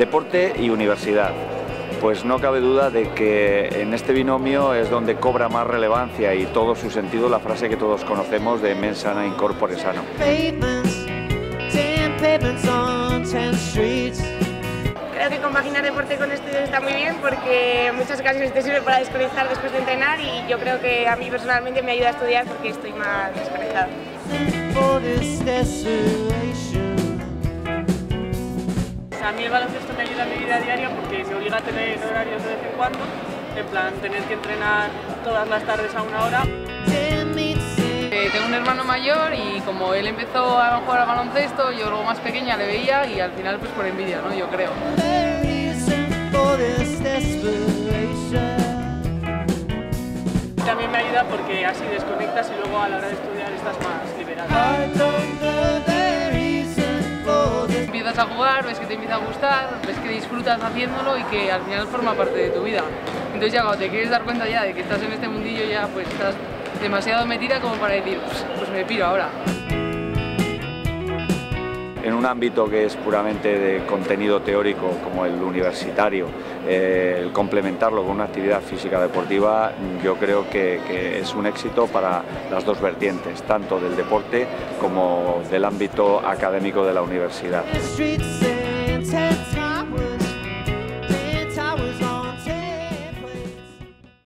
Deporte y universidad. Pues no cabe duda de que en este binomio es donde cobra más relevancia y todo su sentido la frase que todos conocemos de mens sana in corpore sano. Creo que compaginar deporte con estudios está muy bien porque en muchas ocasiones te sirve para desconectar después de entrenar y yo creo que a mí personalmente me ayuda a estudiar porque estoy más desconectada. A mí el baloncesto me ayuda en mi vida diaria porque me obliga a tener horarios de vez en cuando, en plan tener que entrenar todas las tardes a una hora. Tengo un hermano mayor y como él empezó a jugar al baloncesto, yo luego más pequeña le veía y al final pues por envidia, ¿no? Yo creo. También me ayuda porque así desconectas y luego a la hora de estudiar estás más liberado. Empiezas a jugar, ves que te empieza a gustar, ves que disfrutas haciéndolo y que al final forma parte de tu vida. Entonces ya cuando te quieres dar cuenta ya de que estás en este mundillo ya pues estás demasiado metida como para decir pues me piro ahora. En un ámbito que es puramente de contenido teórico como el universitario, el complementarlo con una actividad física deportiva, yo creo que es un éxito para las dos vertientes, tanto del deporte como del ámbito académico de la universidad.